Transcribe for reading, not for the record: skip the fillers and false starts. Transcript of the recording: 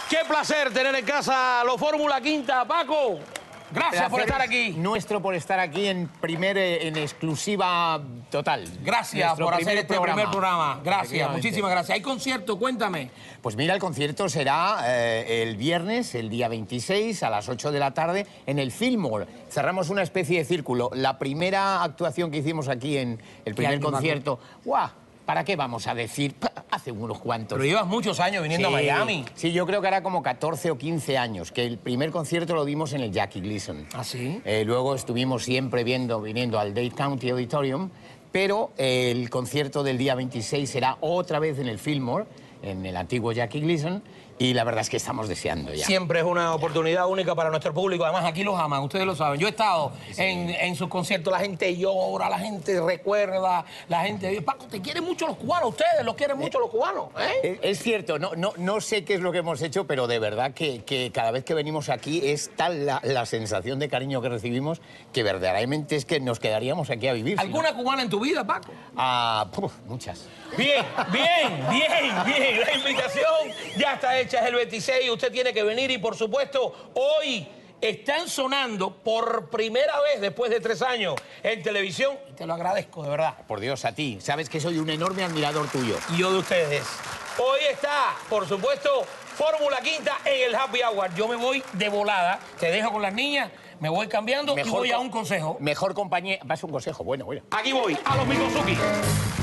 Qué placer tener en casa a los Fórmula Quinta. Paco, gracias por estar aquí. Nuestro por estar aquí en exclusiva total. Gracias Nuestro por hacer este primer programa. Gracias, muchísimas gracias. ¿Hay concierto? Cuéntame. Pues mira, el concierto será el viernes, el día 26, a las 8 de la tarde, en el Fillmore. Cerramos una especie de círculo. La primera actuación que hicimos aquí en el primer concierto... ¡Guau! ¿Para qué vamos a decir? Hace unos cuantos. Pero llevas muchos años viniendo a Miami. Sí, yo creo que hará como 14 o 15 años, que el primer concierto lo dimos en el Jackie Gleason. ¿Ah, sí? Luego estuvimos siempre viniendo al Dade County Auditorium, pero el concierto del día 26 será otra vez en el Fillmore, en el antiguo Jackie Gleason, y la verdad es que estamos deseando ya. Siempre es una oportunidad única para nuestro público. Además, aquí los aman, ustedes lo saben. Yo he estado en sus conciertos, la gente llora, la gente recuerda, la gente... Paco, te quieren mucho los cubanos, ustedes los quieren mucho los cubanos, ¿eh? Es cierto, no sé qué es lo que hemos hecho, pero de verdad que cada vez que venimos aquí es tal la sensación de cariño que recibimos que verdaderamente es que nos quedaríamos aquí a vivir. ¿Alguna cubana en tu vida, Paco? Muchas. Bien. La invitación ya está hecha, es el 26. Usted tiene que venir y, por supuesto, hoy están sonando por primera vez después de 3 años en televisión. Y te lo agradezco, de verdad. Por Dios, a ti. Sabes que soy un enorme admirador tuyo. Y yo de ustedes. Hoy está, por supuesto, Fórmula Quinta en el Happy Hour. Yo me voy de volada, te dejo con las niñas, me voy cambiando y voy a un consejo. Mejor compañía... Vas a un consejo, bueno. Aquí voy, a los Mikosuki.